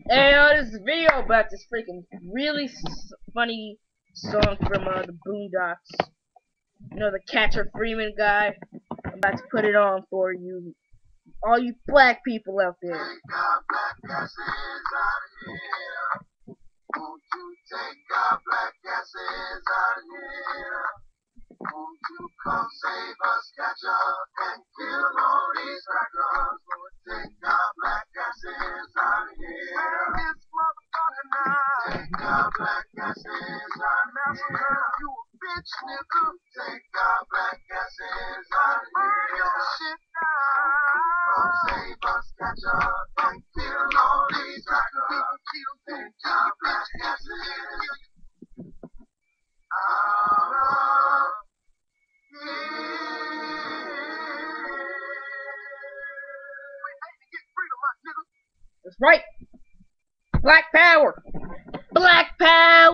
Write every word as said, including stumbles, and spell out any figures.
Hey, uh, this is a video about this freaking really s funny song from uh, the Boondocks. You know, the Catcher Freeman guy. I'm about to put it on for you, all you black people out there. Take our black asses out of here. Won't you take our black asses out of here? Won't you come save us, Catcher, and kill all these crackers? Lord, take our black asses out of here. This motherfucker now. Take our black asses out of here. You a bitch, nigga. Take our black asses out of here. Your shit now. Come save us, Catcher, and kill all these crackers. Take our black asses out of That's right. Black power. Black power.